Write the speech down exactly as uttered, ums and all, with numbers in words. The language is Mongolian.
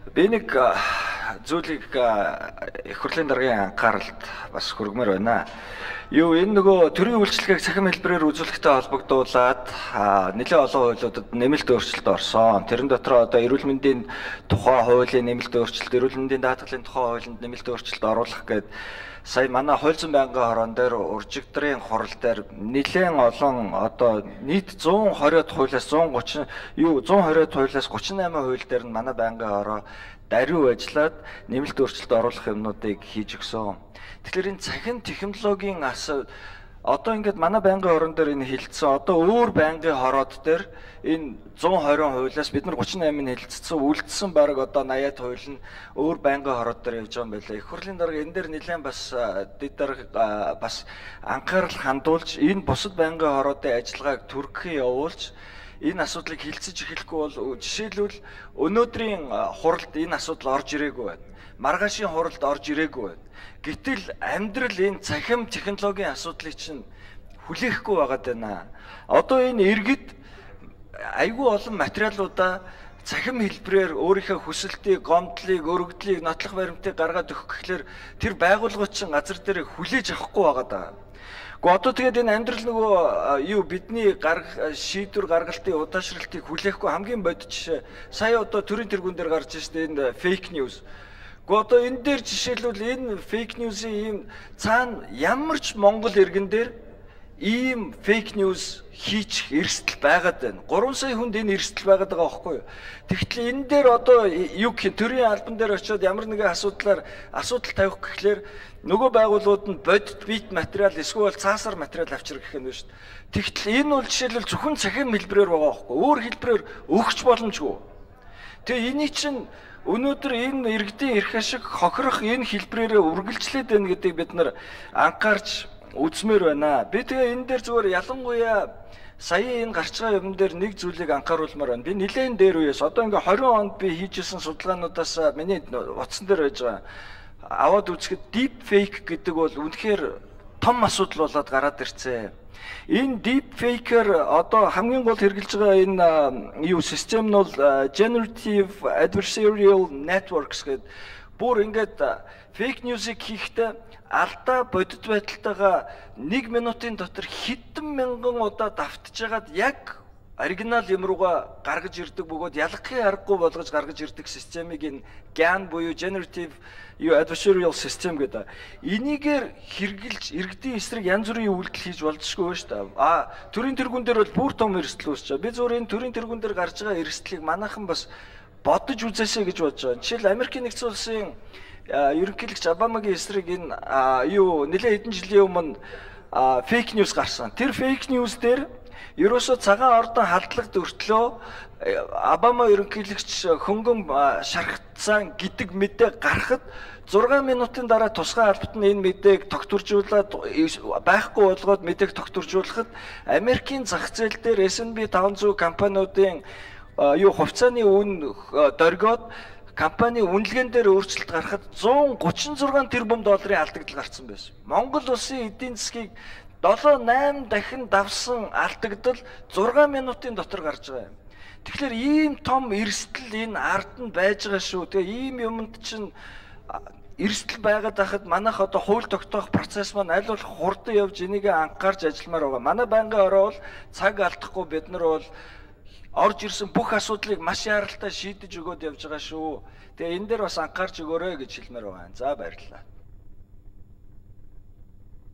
Би нэг зүйлийг их хурлын даргын анхааралд бас хүргэмээр байна. Юу энэ нөгөө төрийн үйлчлэгийг цахим хэлбэрээр үзүүлэхтэй холбогдуулаад нэлээд олон хуулиудад нэмэлт өөрчлөлт орсон. Тэрэн дотор одоо эрүүл мэндийн тухай хуулийн нэмэлт өөрчлөлт, эрүүл мэндийн даатгалын тухай хуулинд нэмэлт өөрчлөлт оруулах гээд сая манай хууль зүйн байнгын хорон дээр уржигдрын хурал дээр нэлээд олон одоо нийт зуун хориод хуулиас зуун гучин юу зуун хориод хуулиас гучин найман хууль дээр нь манай байнгын хороо даруй ажиллаад нэмэлт өөрчлөлт оруулах юмнуудыг хийж өгсөн. Тэгэхээр энэ цахим технологийн асуу одоо ингээд манай байнгын хорон дээр энэ хилцсэн одоо өөр байнгын хороод дээр энэ зуун хорин хуулиас бид нар гучин восемь-ын хилцсэн үлдсэн баг одоо восемьдесят хууль нь өөр байнгын хороод дээр явж байгаа юм байлаа. Их хурлын дарга энэ дээр нэлээд бас дэд дарга бас анхаарал хандуулж энэ бусад байнгын хороодын ажиллагааг түргэхийн явуулж энэ асуудлыг хилцэж эхлэхгүй бол жишээлбэл өнөөдрийн хуралд энэ асуудал орж ирээгүй байна. Маргаашийн хуралд орж ирээгүй байна. Гэтэл амьдрал энэ цахим технологийн асуудлыг чинь хүлээхгүй байгаад байна. Одоо энэ иргэд айгүй олон материалуудаа цахим хэлбэрээр өөрийнхөө хүсэлтийг, гомдлыг, өргөдлийг, нотлох баримтыг гаргаад өгөх гэхлээр тэр байгууллагууд чинь газар дээр хүлээж авахгүй байгаад байгаа. Гэхдээ одоо тэгээд энэ амьдрал нөгөө юу бидний гарах шийдвэр гаргалтын удаашралтыг хүлээхгүй хамгийн бодит жишээ сая одоо төрийн тэргүүн дээр гарч ирсэн энэ фейк ньюс. Гэхдээ одоо энэ дээр жишээлбэл энэ фейк ньюсийн ийм цаана ямар ч Монгол иргэн дээр ийм фейк ньюс хийчих эрсдэл байгаад байна. гурван сая хүнд энэ эрсдэл байгаад байгаа байхгүй юу? Тэгтэл энэ дээр одоо юу гэх төрийн албан дээр очиод ямар нэгэн асуудлаар асуудал тавих гэхлээр нөгөө байгууллагууд нь бодит бит материал эсвэл цаасар материал авчрах гэх юм байна шүү дээ. Тэгтэл энэ бол жишээлбэл зөвхөн цахим хэлбэрээр байгаа байхгүй юу? Өөр хэлбэрээр өгч боломжгүй. Тэгээ энийг чинь өнөөдөр энэ иргэдийн эрх ашиг хохирох энэ хэлбэрээр үргэлжлээд байна гэдгийг бид нар анхаарч үзмээр байна. Би тэгээ энэ дээр зүгээр ялангуяа сая энэ гарч байгаа юм дээр нэг зүйлийг анхааруулмаар байна. Би нэлээд дээр үеэс одоо ингээ двадцать онд би хийжсэн судалгаануудаас миний утсан дээр байж байгаа аваад үзэхэд deep fake гэдэг бол үнэхээр том асуудал болоод гараад ирцээ. Энэ deep fake-ээр одоо хамгийн гол хэрэгжилж байгаа энэ юу систем нь бол generative adversarial networks гэдэг бүр ингээд fake news-ийг хийхдээ алдаа бодит байдалтайгаа нэг минутын дотор хэдэн мянган удаа давтжгаад яг оригинал юм руугаа гаргаж ирдэг бөгөөд ялгахын аргагүй болгож гаргаж ирдэг системийг энэ G A N буюу generative юу adversarial system гэдэг. Энийгээр хэрглэж иргэдийн эсрэг янз бүрийн үйлдэл хийж болзошгүй шүү дээ. А төрийн тэргүүн дээр бол бүр том эрсдэл үүсэж байгаа. Би зөвхөн энэ төрийн тэргүүн дээр гарч байгаа эрсдлийг манайхан бас бодож үзээсэй гэж бодож байгаа. Жишээл Америкийн нэгдсэн улсын ерөнхийлөгч Обамагийн эсрэг энэ юу нэлээд хэдэн жилийн өмнө фейк ньюс гарсан. Тэр фейк ньюс дээр ерөөсө цагаан ордон халдлагд өртлөө Обама ерөнхийлөгч хөнгөн шархтсан гэдэг мэдээ гарахад зургаан минутын дараа тусгай албат нь энэ мэдээг тогтворжуулаад байхгүй болгоод мэдээг тогтворжуулахад Америкийн зах зээл дээр эс энд пи таван зуун компаниудын юу хувьцааны үн дөргиод компани үнэлгээн дээр өөрчлөлт гарахад зуун гучин зургаан тэрбум долларын алдагдал гарсан байсан. Монгол улсын эдийн засгийг долоо найман дахин давсан алдагдал зургаан минутын дотор гарч байгаа юм. Тэгэхээр ийм том эрсдэл энэ ард нь байж байгаа шүү. Тэгээ ийм юмд чинь эрсдэл байгаад байхад манайх одоо хууль тогтоох процесс маань аль болох хурдан явж энийг анхаарч ажилламаар байгаа. Манай байнгын ороо бол цаг алдахгүй бид нар бол орж ирсэн бүх асуудлыг маш яралтай шийдэж өгөөд явж байгаа шүү. Тэгээ энэ дээр бас анхаарч өгөөрэй гэж хэлмээр байгаа. За баярлалаа.